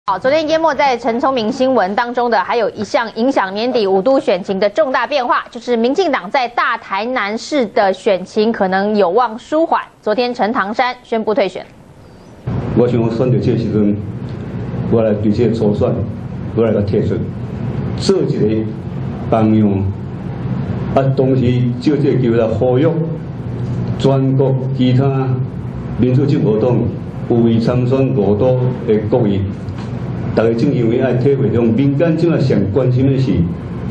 好，昨天淹没在陈聪明新闻当中的，还有一项影响年底5都选情的重大变化，就是民进党在大台南市的选情可能有望舒缓。昨天陈唐山宣布退选。 我想选到这时阵，我来对这个初选，我来甲提出，做一个榜样，同时借这个机会来呼吁全国其他民主进步党有意参选5都的国议。 大家正因为爱体会到民间今仔上关心的是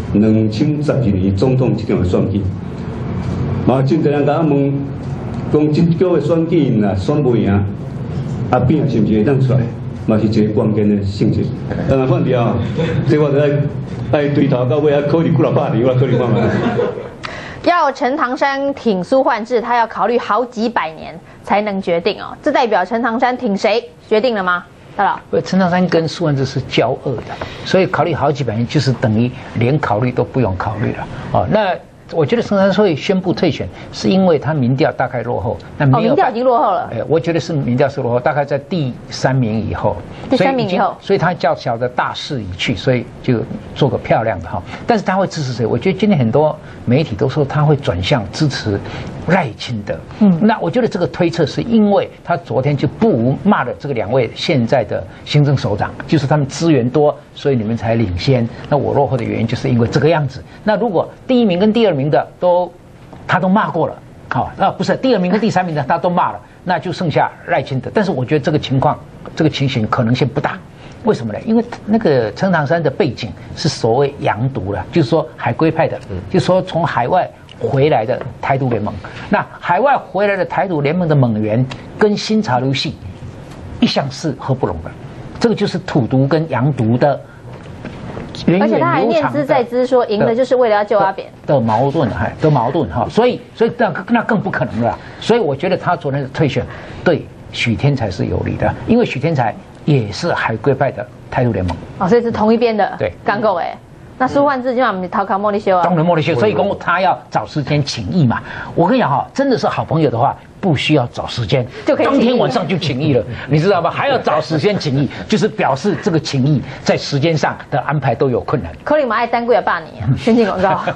2012年总统这场选举，嘛真侪人甲我问，讲这个选举若选不赢，阿扁是不是会当出来？嘛是一个关键的性质。当然反掉，这我就爱对头到尾，考虑几老百年，我考虑看卖。 要陈唐山挺苏焕智，他要考虑好几百年才能决定哦。这代表陈唐山挺谁决定了吗？ 陈唐山跟苏焕智是交恶的，所以考虑好几百年，就是等于连考虑都不用考虑了。哦，那我觉得陈唐山会宣布退选，是因为他民调大概落后。那没有民调已经落后了。 我觉得是民调是落后，大概在第3名以后。 第3名以后， 所以他较小的大势已去，所以就做个漂亮的哈。但是他会支持谁？我觉得今天很多媒体都说他会转向支持赖清德。那我觉得这个推测是因为他昨天就不无骂了这个2位现在的行政首长，就是他们资源多，所以你们才领先。那我落后的原因就是因为这个样子。那如果第1名跟第2名的他都骂过了，好，不是第2名跟第3名的他都骂了，那就剩下赖清德。但是我觉得这个情形可能性不大。为什么呢？因为那个陈唐山的背景是所谓洋独了，就是说海归派的，就是说从海外回来的台独联盟。那海外回来的台独联盟的盟员跟新潮流系一向是合不拢的，这个就是土独跟洋独的。 而且他还念兹在兹说赢了就是为了要救阿扁的矛盾，哈，所以那更不可能了。所以我觉得他昨天的退选对许天才是有利的，因为许天才也是海归派的台独联盟所以是同一边的。 对， 刚够哎。那苏焕智就让我们逃考茉莉修啊， 当然茉莉修，所以他要找时间请益嘛。我跟你讲哈，真的是好朋友的话，不需要找时间， 就可以当天晚上就请益了，你知道吧？还要找时间请益，就是表示这个请益在时间上的安排都有困难。 可能嘛爱单贵也罢你啊，先进广告。